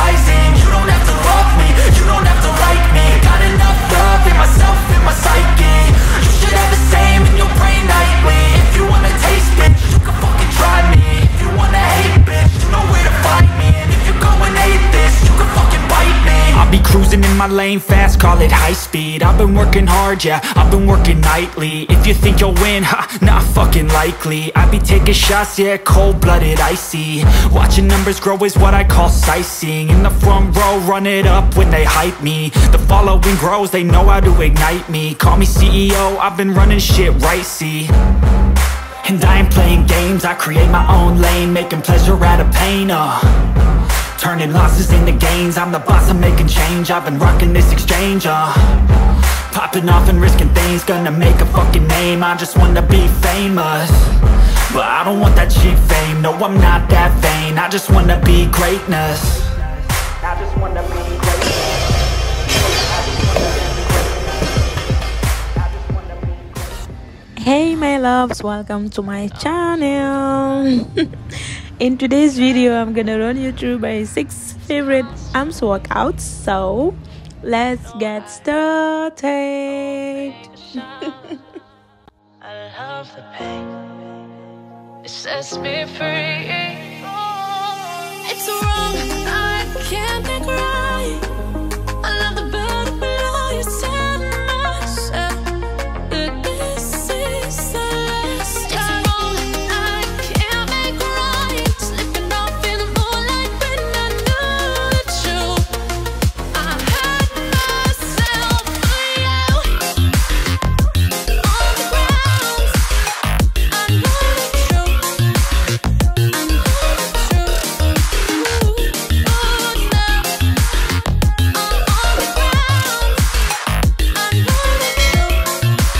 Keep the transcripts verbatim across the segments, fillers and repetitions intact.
rising. You don't have to love me, you don't have to like me. Got enough love in myself, in my psyche. You should have the same in your brain nightly. If you wanna taste it, you can fucking try me. If you wanna hate, bitch, you know where to find me. And if you're going hate this, you can fucking bite me. I'll be cruising in my lane fast, call it high speed. I've been working hard, yeah, I've been working nightly. If you think you'll win, ha, not fucking likely. I be taking shots, yeah, cold-blooded, icy. Watching numbers grow is what I call sightseeing. In the front row, run it up when they hype me. The following grows, they know how to ignite me. Call me C E O, I've been running shit right, see. And I ain't playing games, I create my own lane. Making pleasure out of pain, uh turning losses into gains. I'm the boss, I'm making change. I've been rocking this exchange, uh popping off and risking things. Gonna make a fucking name, I just wanna be famous. But I don't want that cheap fame, no I'm not that vain. I just wanna be greatness. I just wanna be greatness. Hey my loves, welcome to my channel. In today's video I'm gonna run you through my six favorite arms workouts, so let's get started. I love the pain, it sets me free. It's wrong, I can't think right. I love the bed below you, tell myself that this is the last time. It's wrong, I can't make right. Slipping off in the moonlight when I knew the truth. I had myself for you. On the ground, I know the truth. I know the truth. Ooh, now I'm on the ground. I know the truth.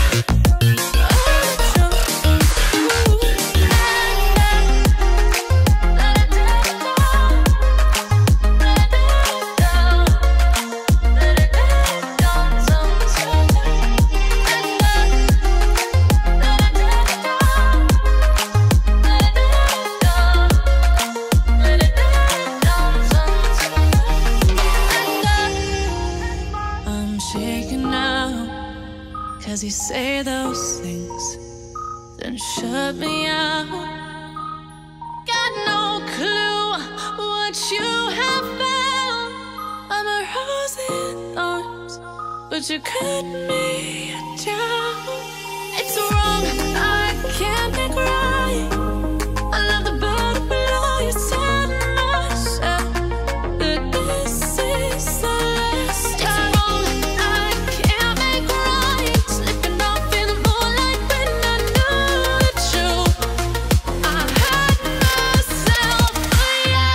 I'm shaking now, 'cause you say those things, then shut me out. Got no clue what you have found. I'm a rose in thorns, but you cut me down. It's wrong, I can't think right. I love the bed below you, tell myself that this is the last time. It's wrong, I can't make right. Slipping off in the moonlight when I knew the truth. I had myself for you.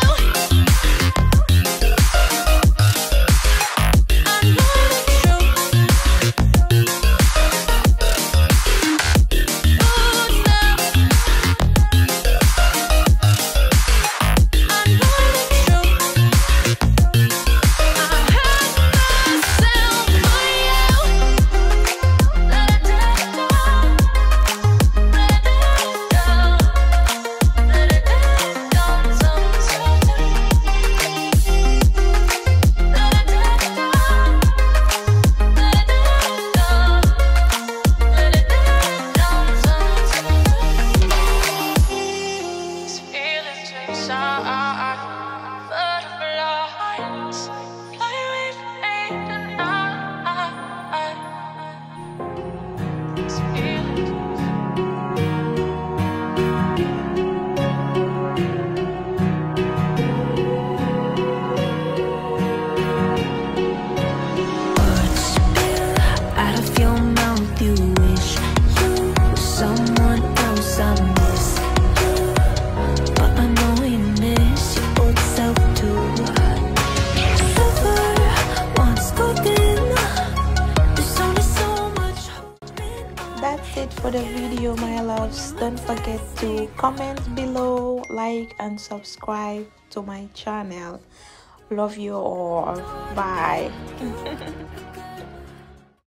I know the truth. Oh, now for the video, my loves. Don't forget to comment below, like and subscribe to my channel. Love you all. Bye.